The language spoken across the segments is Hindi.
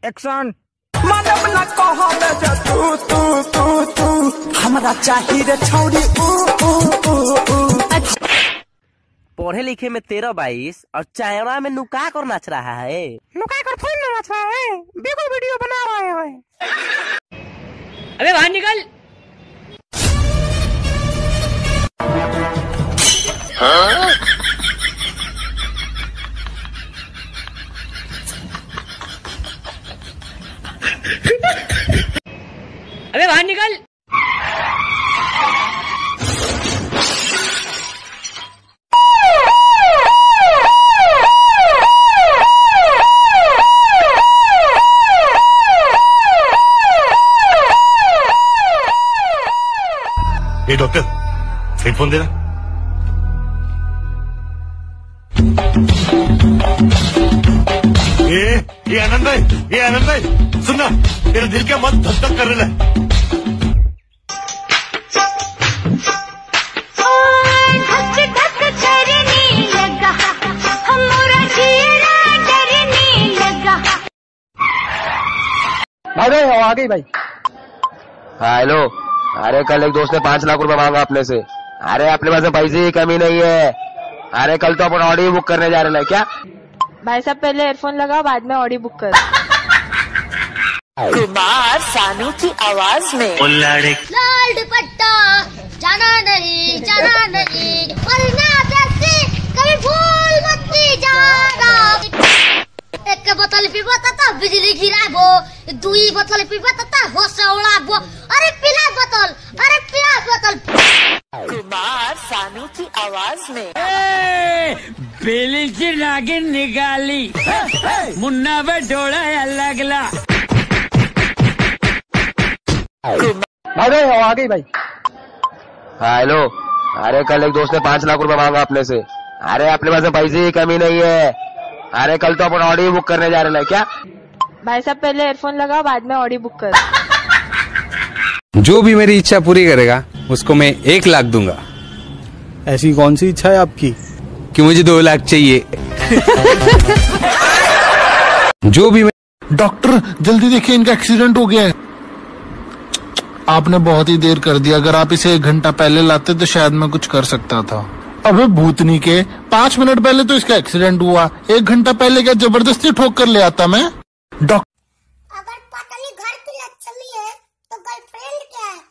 एक्शन। मानव ना कहो तू हमरा चाहिए रे छौरी पढ़े लिखे में 13-22 और चायना में नुका कर नाच रहा है। नुका कर थोड़ी ना नाच रहा है, देखो वीडियो बना रहे हैं। अबे बाहर निकल। अबे बाहर निकल। ये डॉक्टर हेडफोन देना। ये आनंद भाई सुनना, तेरा दिल क्या मत धक धक कर रहा है। भाई आ गई भाई। हाँ हेलो। अरे कल एक दोस्त ने 5 लाख रुपए मांगा अपने से। अरे अपने पास पैसे की कमी नहीं है। अरे कल तो अपन ऑडी बुक करने जा रहे हैं क्या? भाई साहब पहले एयरफोन लगाओ, बाद में ऑडी बुक कर। कुमार सानू की आवाज में लाल दुपट्टा जाना नहीं वरना जैसे कभी भूल मत जाना। एक बोतल पीबो तब बिजली गिराबो, 2 बोतल पीबो तब होश उड़ाबो। अरे पिला बोतल। कुमार सानू की आवाज में बेली की नागिन निकाली, मुन्ना बटोड़ा अलगला। भाई आ गई भाई। हाँ हेलो। अरे कल एक दोस्त ने 5 लाख रुपए मांगा अपने से। अरे अपने पास पैसे की कमी नहीं है। अरे कल तो अपन ऑडी बुक करने जा रहे हैं क्या? भाई साहब पहले एयरफोन लगाओ, बाद में ऑडी बुक कर। जो भी मेरी इच्छा पूरी करेगा उसको मैं 1 लाख दूंगा। ऐसी कौन सी इच्छा है आपकी कि मुझे 2 लाख चाहिए? जो भी डॉक्टर जल्दी देखिए, इनका एक्सीडेंट हो गया है। आपने बहुत ही देर कर दिया, अगर आप इसे 1 घंटा पहले लाते तो शायद मैं कुछ कर सकता था। अबे भूतनी के, 5 मिनट पहले तो इसका एक्सीडेंट हुआ, 1 घंटा पहले क्या जबरदस्ती ठोक कर ले आता मैं? अगर पटनी घर की लक्ष्मी है तो गर्लफ्रेंड क्या है?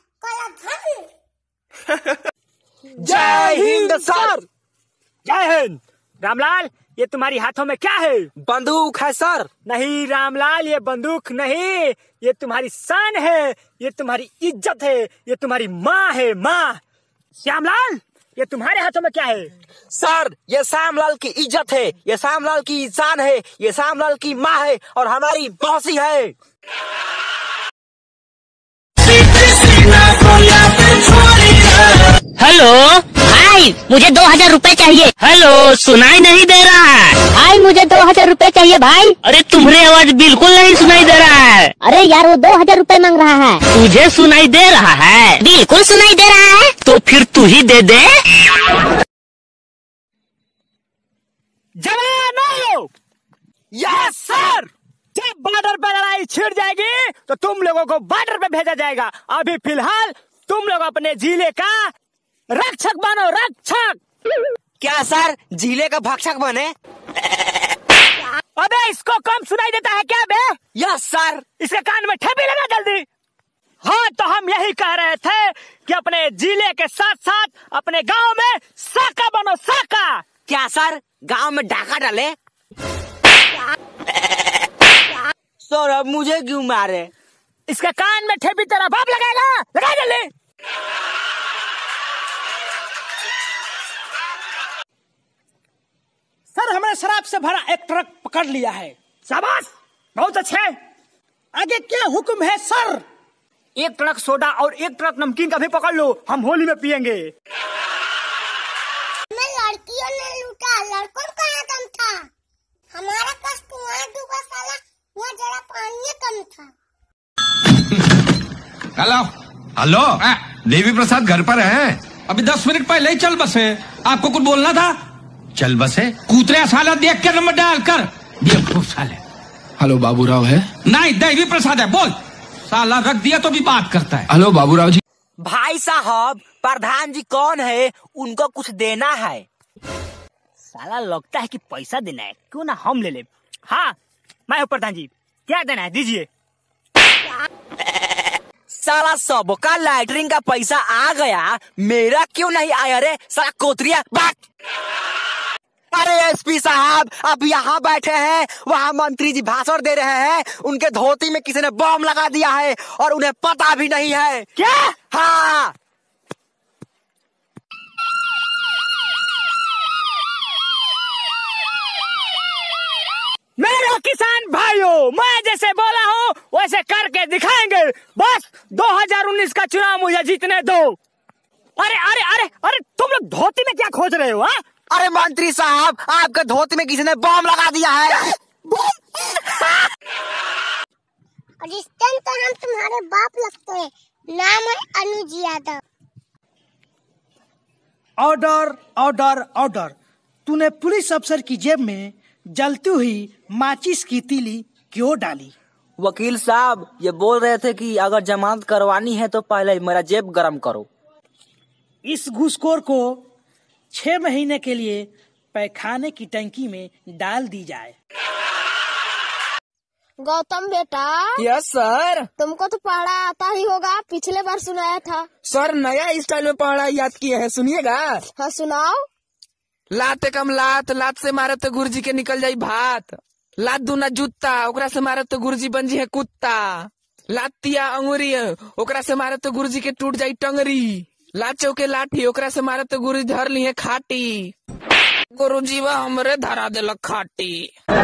काला धन। जय हिंद सर। जय हिंद। रामलाल ये तुम्हारी हाथों में क्या है? बंदूक है सर। नहीं रामलाल, ये बंदूक नहीं, ये तुम्हारी शान है, ये तुम्हारी इज्जत है, ये तुम्हारी माँ है, माँ। श्यामलाल ये तुम्हारे हाथों में क्या है? सर ये श्यामलाल की इज्जत है, ये श्यामलाल की शान है, ये श्यामलाल की माँ है और हमारी मौसी है। हेलो भाई मुझे 2000 रुपए चाहिए। हेलो, सुनाई नहीं दे रहा है। भाई मुझे 2000 रुपए चाहिए भाई। अरे तुम्हारी आवाज बिल्कुल नहीं सुनाई दे रहा है। अरे यार वो 2000 रुपए मांग रहा है। तुझे सुनाई दे रहा है? बिल्कुल सुनाई दे रहा है। तो फिर तू ही दे दे। जवानों, यस सर। जब बॉर्डर पर लड़ाई छिड़ जाएगी तो तुम लोगों को बॉर्डर पे भेजा जाएगा। अभी फिलहाल तुम लोग अपने जिले का रक्षक बनो, रक्षक। क्या सर जिले का भक्षक बने? अबे इसको कम सुनाई देता है क्या बे? Yes sir. इसके कान में ठेपी लगा जल्दी। हाँ तो हम यही कह रहे थे कि अपने जिले के साथ साथ अपने गांव में साका बनो, साका। क्या सर गांव में डाका डाले? सर अब मुझे क्यों मारे? इसके कान में ठेपी तेरा बाप लगाएगा, लगा जल्दी। सर हमने शराब से भरा एक ट्रक पकड़ लिया है। शाबाश, बहुत अच्छे। आगे क्या हुक्म है सर? 1 ट्रक सोडा और 1 ट्रक नमकीन का भी पकड़ लो, हम होली में पियेंगे। मैं लड़कियों ने लूटा, लड़कों का यहाँ दम था। हमारा कष्ट वहाँ डूबा साला, वहाँ जरा पानी कम था। हेलो हेलो, देवी प्रसाद घर पर है? अभी 10 मिनट पहले ही चल बसे। आपको कुछ बोलना था? चल बसे। कूतरे साला देख के नंबर डाल कर। देखो साले हेलो बाबूराव है? नहीं, देवी प्रसाद है। बोल। साला रख दिया तो भी बात करता है। हेलो बाबूराव जी। भाई साहब, प्रधान जी कौन है? उनको कुछ देना है। साला लगता है कि पैसा देना है, क्यों ना हम ले ले। हाँ, मैं हूँ प्रधान जी, क्या देना है दीजिए। साला सबका लैटरिन का पैसा आ गया, मेरा क्यों नहीं आया रे? साला कोतरिया बात। अरे एसपी साहब, आप यहाँ बैठे हैं, वहाँ मंत्री जी भाषण दे रहे हैं, उनके धोती में किसी ने बम लगा दिया है और उन्हें पता भी नहीं है। क्या? हाँ। मेरे किसान भाइयों, मैं जैसे बोला हूँ वैसे करके दिखाएंगे। बस 2019 का चुनाव मुझे जीतने दो। अरे अरे अरे अरे, तुम लोग धोती में क्या खोज रहे हो? हाँ, अरे मंत्री साहब, आपके धोती में किसी ने बम लगा दिया है। और इस टाइम तो हम तुम्हारे बाप लगते हैं। नाम है Anuj Yadav. Order order order. तूने पुलिस अफसर की जेब में जलती हुई माचिस की तीली क्यों डाली? वकील साहब, ये बोल रहे थे कि अगर जमानत करवानी है तो पहले मेरा जेब गरम करो। इस घूसखोर को 6 महीने के लिए पैखाने की टंकी में डाल दी जाए। गौतम बेटा। Yes sir. तुमको तो पढ़ा आता ही होगा, पिछले बार सुनाया था। सर नया स्टाइल में पढ़ा याद किया है, सुनिएगा। हाँ सुनाओ। लाते कम लात, लात से मारे तो गुरुजी के निकल जाई भात। लात दूना जूता, ओकरा से मारे तो गुरुजी बन जी है कुत्ता। लातिया अंगुरी, ओकरा से मारे तो गुरुजी के टूट जाई टंगरी। लाचो के लाठी, ओकरा से मारे तो गुरुजी धर ली है खाटी। गुरुजी वह हमरे धरा देलक खाटी।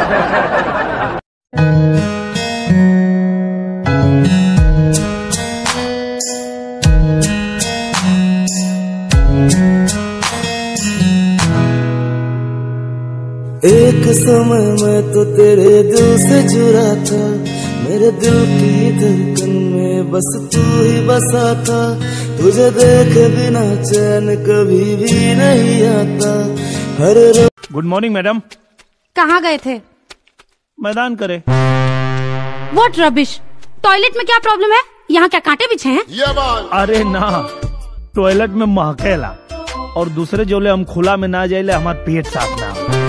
एक समय मैं तो तेरे दिल से जुड़ा था, मेरे दिल की धड़कन में बस तू ही बसा था। तुझे देखे बिना चैन कभी भी नहीं आता। हर गुड मॉर्निंग मैडम। कहाँ गए थे? मैदान करे। What rubbish. टॉयलेट में क्या प्रॉब्लम है? यहाँ क्या कांटे बिछे हैं? अरे ना, टॉयलेट में महकेला और दूसरे जोले हम खुला में ना जाइले, हमार पेट साफ ना हो।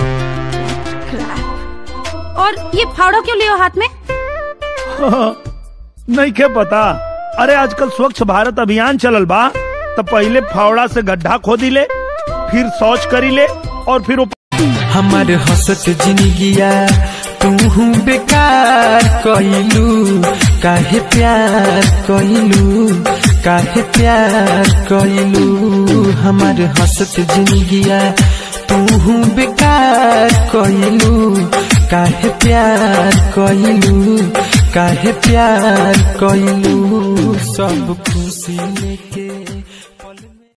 और ये फावड़ा क्यों लियो हाथ में? नहीं क्या पता। अरे आजकल स्वच्छ भारत अभियान चलल बा, तो पहले फावड़ा से गड्ढा खोदी ले, फिर शौच करी ले और फिर हमारे हंसत जिंदगिया तू बेकार कइलू। काहे प्यार कइलू, काहे प्यार कइलू। हमारे हंसत जिंदगिया तू बेकार कइलू। काहे प्यार कइलू, काहे प्यार कइलू। सब खुशी लेके